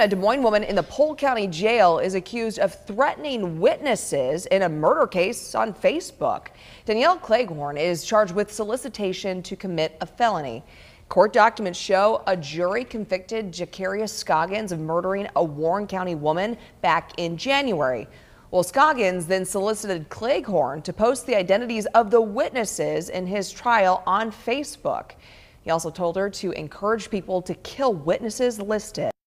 A Des Moines woman in the Polk County Jail is accused of threatening witnesses in a murder case on Facebook. Danielle Cleghorn is charged with solicitation to commit a felony. Court documents show a jury convicted Jacarius Scoggins of murdering a Warren County woman back in January. Well, Scoggins then solicited Cleghorn to post the identities of the witnesses in his trial on Facebook. He also told her to encourage people to kill witnesses listed.